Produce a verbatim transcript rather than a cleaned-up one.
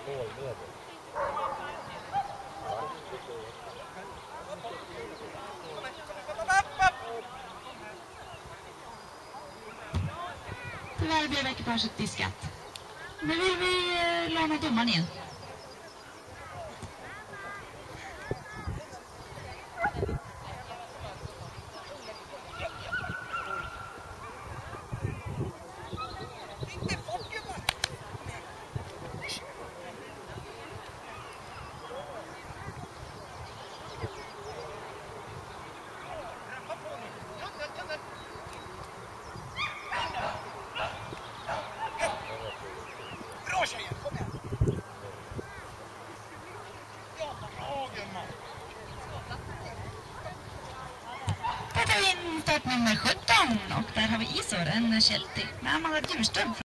Tyvärr blev ekipaget diskat. Nu vill vi eh, låna domaren igen. Nummer sjutton och där har vi Isor, en Chelsea med Amanda Djurström.